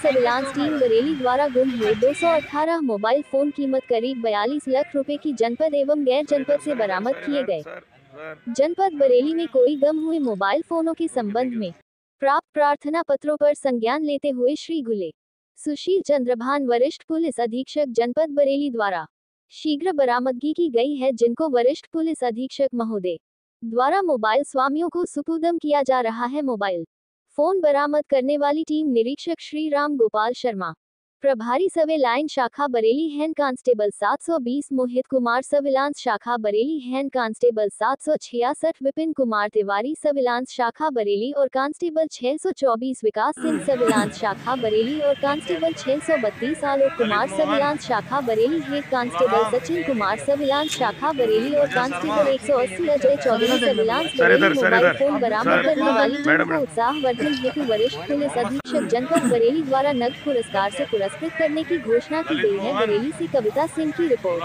Surveillance team Bareilly द्वारा गुम हुए 218 मोबाइल फोन कीमत करीब 42 लाख रुपए की जनपद एवं गैर जनपद से बरामद किए गए। जनपद बरेली में कोई गम हुए मोबाइल फोनों के संबंध में प्राप्त प्रार्थना पत्रों पर संज्ञान लेते हुए श्री गुले सुशील चंद्रभान वरिष्ठ पुलिस अधीक्षक जनपद बरेली द्वारा शीघ्र बरामदगी की गई है, जिनको वरिष्ठ पुलिस अधीक्षक महोदय द्वारा मोबाइल स्वामियों को सुपुर्द किया जा रहा है। मोबाइल फोन बरामद करने वाली टीम निरीक्षक श्री राम गोपाल शर्मा, प्रभारी सर्विलांस शाखा Bareilly head constable 720 Mohit Kumar, surveillance शाखा Bareilly head constable 766 Vipin Kumar Tiwari, surveillance शाखा बरेली और कांस्टेबल 624 विकास सिंह, सर्विलांस शाखा बरेली और कांस्टेबल 632 आलोक कुमार, सर्विलांस शाखा Bareilly head constable Sachin Kumar, surveillance शाखा बरेली और constable 180 Ajay Chaudhary, surveillance Bareilly mobile phone बरामद करने वाली टीम को उत्साहवर्धन हेतु वरिष्ठ पुलिस अधीक्षक जनपद बरेली द्वारा नगद पुरस्कार से पुरस्कृत करने की घोषणा की गई है। बरेली से कविता सिंह की रिपोर्ट।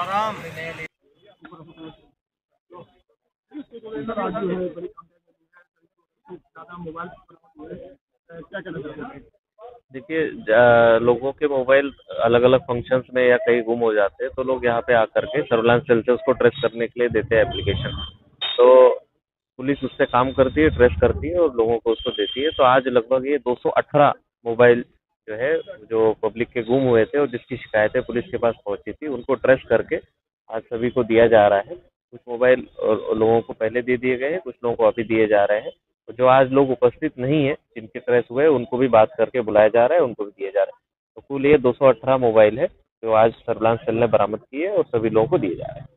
देखिए, लोगों के मोबाइल अलग अलग फंक्शंस में या कहीं गुम हो जाते हैं तो लोग यहाँ पे आकर के सर्विलांस सेल से उसको ट्रेस करने के लिए देते हैं एप्लीकेशन। तो पुलिस उससे काम करती है, ट्रेस करती है और लोगों को उसको देती है। तो आज लगभग ये 218 मोबाइल जो है जो पब्लिक के गुम हुए थे और जिसकी शिकायतें पुलिस के पास पहुंची थी, उनको ट्रेस करके आज सभी को दिया जा रहा है। कुछ मोबाइल लोगों को पहले दे दिए गए हैं, कुछ लोगों को अभी दिए जा रहे हैं। तो जो आज लोग उपस्थित नहीं है जिनके ट्रेस हुए, उनको भी बात करके बुलाया जा रहा है, उनको भी दिए जा रहा है। तो कुल ये 218 मोबाइल है जो आज सर्विलांस सेल ने बरामद किए और सभी लोगों को दिए जा रहे हैं।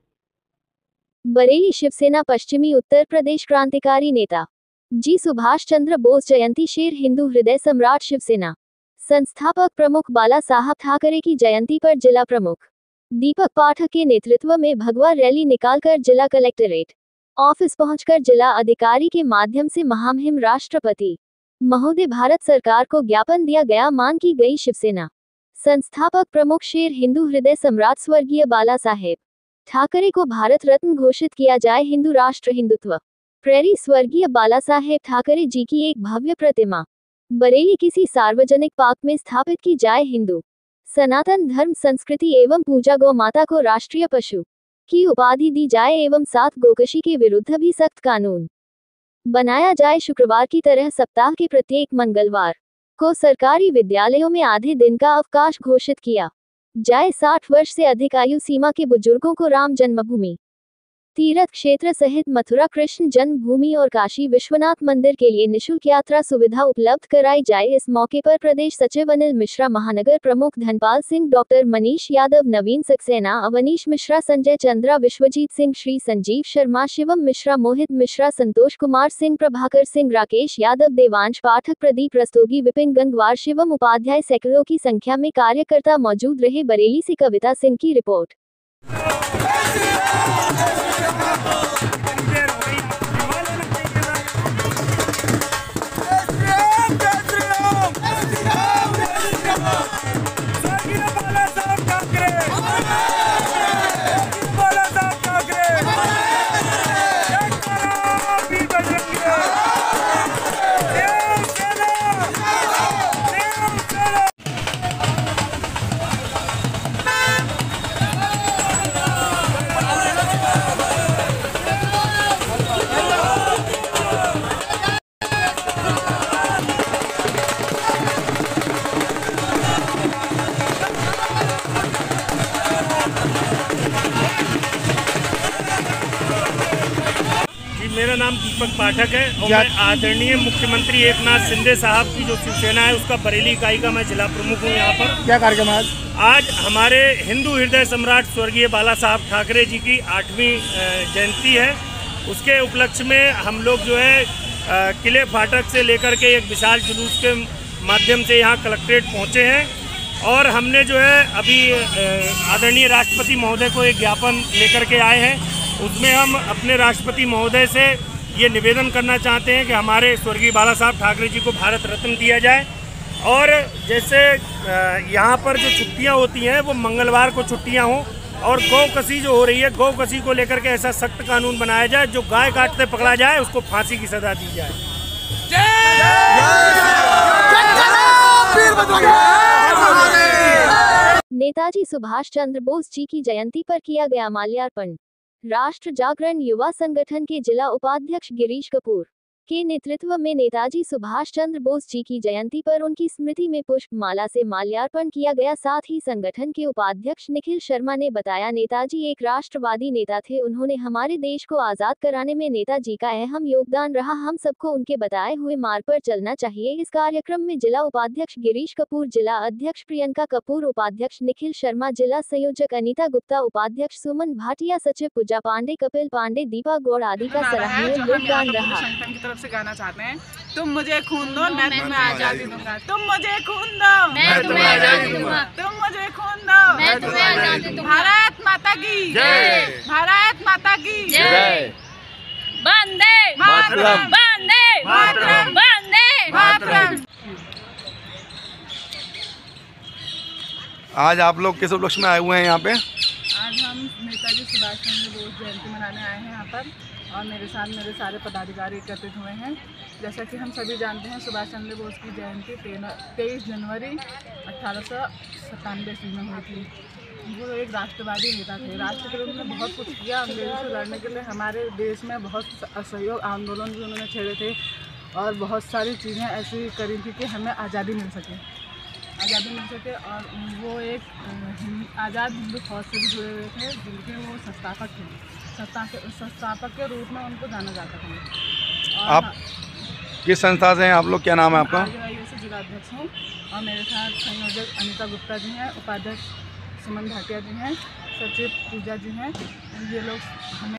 बरेली शिवसेना पश्चिमी उत्तर प्रदेश क्रांतिकारी नेता जी सुभाष चंद्र बोस जयंती, शेर हिंदू हृदय सम्राट शिवसेना संस्थापक प्रमुख बाला साहब ठाकरे की जयंती पर जिला प्रमुख दीपक पाठक के नेतृत्व में भगवा रैली निकालकर जिला कलेक्टरेट ऑफिस पहुंचकर जिला अधिकारी के माध्यम से महामहिम राष्ट्रपति महोदय भारत सरकार को ज्ञापन दिया गया। मांग की गई शिवसेना संस्थापक प्रमुख शेर हिंदू हृदय सम्राट स्वर्गीय बाला साहेब ठाकरे को भारत रत्न घोषित किया जाए। हिंदू राष्ट्र हिंदुत्व प्रेरी स्वर्गीय बाला साहेब ठाकरे जी की एक भव्य प्रतिमा बरेली किसी सार्वजनिक पार्क में स्थापित की जाए। हिंदू सनातन धर्म संस्कृति एवं पूजा गौ माता को राष्ट्रीय पशु की उपाधि दी जाए एवं 7 गोकशी के विरुद्ध भी सख्त कानून बनाया जाए। शुक्रवार की तरह सप्ताह के प्रत्येक मंगलवार को सरकारी विद्यालयों में आधे दिन का अवकाश घोषित किया जाए। 60 वर्ष से अधिक आयु सीमा के बुजुर्गों को राम जन्मभूमि तीर्थ क्षेत्र सहित मथुरा कृष्ण जन्मभूमि और काशी विश्वनाथ मंदिर के लिए निःशुल्क यात्रा सुविधा उपलब्ध कराई जाए। इस मौके पर प्रदेश सचिव अनिल मिश्रा, महानगर प्रमुख धनपाल सिंह, डॉक्टर मनीष यादव, नवीन सक्सेना, अवनीश मिश्रा, संजय चंद्रा, विश्वजीत सिंह, श्री संजीव शर्मा, शिवम मिश्रा, मोहित मिश्रा, संतोष कुमार सिंह, प्रभाकर सिंह, राकेश यादव, देवांश पाठक, प्रदीप रस्तोगी, विपिन गंगवार, शिवम उपाध्याय, सैकड़ों की संख्या में कार्यकर्ता मौजूद रहे। बरेली से कविता सिंह की रिपोर्ट। मेरा नाम दीपक पाठक है और मैं आदरणीय मुख्यमंत्री एकनाथ शिंदे साहब की जो शिवसेना है उसका बरेली इकाई का मैं जिला प्रमुख हूँ। यहाँ पर क्या कार्यक्रम है आज हमारे हिंदू हृदय सम्राट स्वर्गीय बाला साहब ठाकरे जी की 8वीं जयंती है। उसके उपलक्ष्य में हम लोग जो है किले फाटक से लेकर के एक विशाल जुलूस के माध्यम से यहाँ कलेक्ट्रेट पहुँचे हैं और हमने जो है अभी आदरणीय राष्ट्रपति महोदय को एक ज्ञापन लेकर के आए हैं। उसमें हम अपने राष्ट्रपति महोदय से ये निवेदन करना चाहते हैं कि हमारे स्वर्गीय बाला साहब ठाकरे जी को भारत रत्न दिया जाए और जैसे यहाँ पर जो छुट्टियाँ होती हैं वो मंगलवार को छुट्टियाँ हों और गौ कसी जो हो रही है, गौ कसी को लेकर के ऐसा सख्त कानून बनाया जाए, जो गाय काटते पकड़ा जाए उसको फांसी की सजा दी जाए। नेताजी सुभाष चंद्र बोस जी की जयंती पर किया गया माल्यार्पण। राष्ट्र जागरण युवा संगठन के जिला उपाध्यक्ष गिरीश कपूर के नेतृत्व में नेताजी सुभाष चंद्र बोस जी की जयंती पर उनकी स्मृति में पुष्प माला से माल्यार्पण किया गया। साथ ही संगठन के उपाध्यक्ष निखिल शर्मा ने बताया, नेताजी एक राष्ट्रवादी नेता थे। उन्होंने हमारे देश को आजाद कराने में नेताजी का अहम योगदान रहा। हम सबको उनके बताए हुए मार्ग पर चलना चाहिए। इस कार्यक्रम में जिला उपाध्यक्ष गिरीश कपूर, जिला अध्यक्ष प्रियंका कपूर, उपाध्यक्ष निखिल शर्मा, जिला संयोजक अनीता गुप्ता, उपाध्यक्ष सुमन भाटिया, सचिव पूजा पांडे, कपिल पांडे, दीपा गौड़ आदि का सराहनीय योगदान रहा। से गाना चाहते हैं, तुम मुझे खून दो मैं तुम्हें आजादी दूंगा, तुम मुझे खून दो मैं तुम्हें आजादी दूंगा, तुम मुझे खून दो मैं तुम्हें आजादी दूंगा। भारत माता की जय, भारत माता की जय। वंदे मातरम, वंदे मातरम, वंदे मातरम। आज आप लोग किस उपलक्ष्य में आए हुए हैं यहाँ पे? आज हम नेताजी सुभाष चंद्र बोस जयंती मनाने आए हैं यहाँ पर, और मेरे साथ मेरे सारे पदाधिकारी एकत्रित हुए हैं। जैसा कि हम सभी जानते हैं, सुभाष चंद्र बोस की जयंती 23 जनवरी 1897 ईस्वी में हुई थी। वो एक राष्ट्रवादी नेता थे। राष्ट्र के लिए उन्होंने बहुत कुछ किया। अंग्रेजों से लड़ने के लिए हमारे देश में बहुत असहयोग आंदोलन भी उन्होंने छेड़े थे, और बहुत सारी चीज़ें ऐसी करी थी कि हमें आज़ादी मिल सके। और वो एक आज़ाद हिंदू फौज से भी जुड़े हुए थे, जिनके वो संस्थापक थे। संस्थापक के रूप में उनको जाना जाता था। और आप किस संस्था से हैं आप लोग, क्या नाम है आपका? से जिला अध्यक्ष हूँ, और मेरे साथ संयोजक अनीता गुप्ता जी हैं, उपाध्यक्ष सुमन भाटिया जी हैं, सचिव पूजा जी हैं। ये लोग हमें